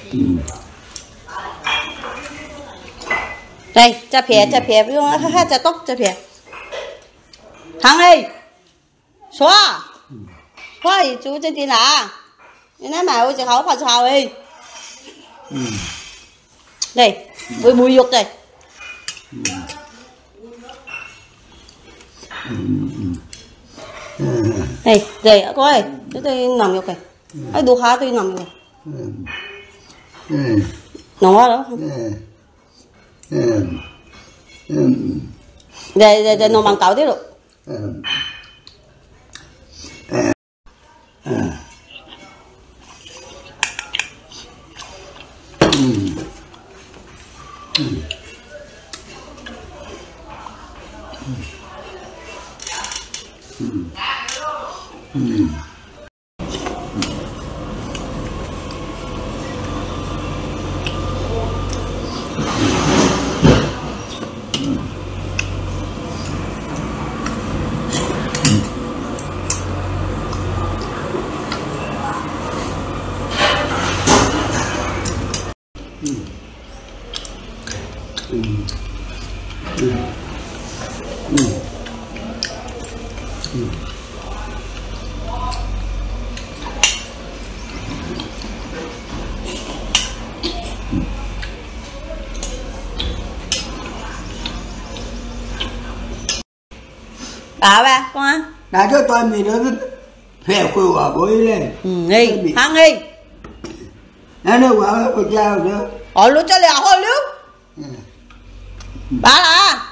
Đây, chả phê, ví dụ ha chả tóc chả phê. Thằng ơi, xóa thì chú trên tiền à? Nên mà ôi chị khẩu phải sao đi. Đây, với mùi dục đây. Đây, đây, coi, tôi nằm dục này. Ai đủ khá tôi nằm dục này. Nó đó. Đây, nó bằng cậu thế rồi. Ba con á. Đã cho tôi mình nó phèo khôi quả bối lên. Đi, thằng đi. Nó quả có dao nữa. Lúc cho lẹ hồi lúc. Ba là